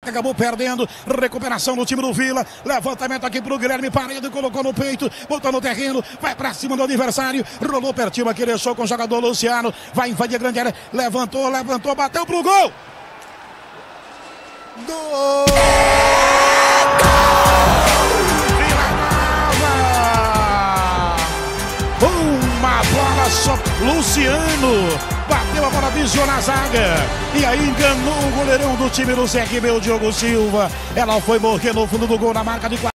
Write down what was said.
Acabou perdendo, recuperação no time do Vila, levantamento aqui pro Guilherme Paredes, colocou no peito, botou no terreno, vai pra cima do adversário, rolou pertinho aqui, deixou com o jogador Luciano, vai invadir a grande área, levantou, bateu pro gol! Gol! Vila Nova! Uma bola só, Luciano! Bateu a bola, desviou na zaga. E aí enganou o goleirão do time do CRB, o Diogo Silva. Ela foi morrer no fundo do gol na marca de 4.